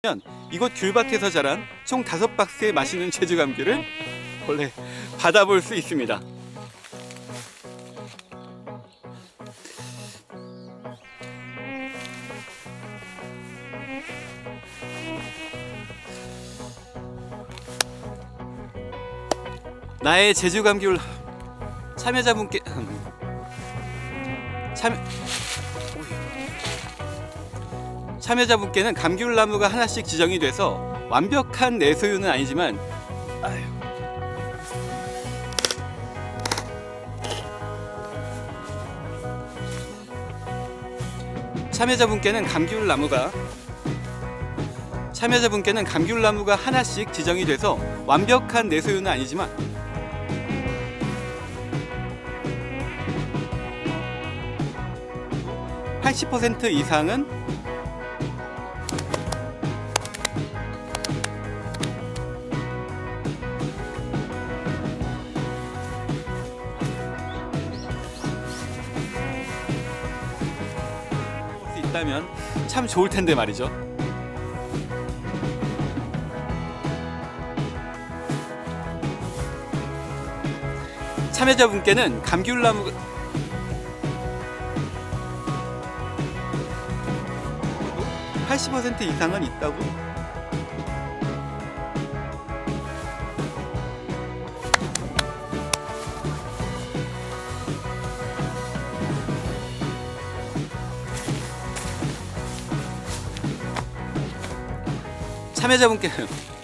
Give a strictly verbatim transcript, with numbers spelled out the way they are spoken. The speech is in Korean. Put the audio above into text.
이곳 귤밭에서 자란 총 다섯 박스의 맛있는 제주 감귤을 원래 받아볼 수 있습니다. 나의 제주 감귤 참여자분께 참여 참여자분께는 감귤나무가 하나씩 지정이 돼서 완벽한 내 소유는 아니지만 아유. 참여자분께는 감귤나무가 참여자분께는 감귤나무가 하나씩 지정이 돼서 완벽한 내 소유는 아니지만 팔십 퍼센트 이상은 수 있다면 참 좋을 텐데 말이죠. 참여자분께는 감귤나무가 팔십 퍼센트 이상은 있다고? 참여자분께는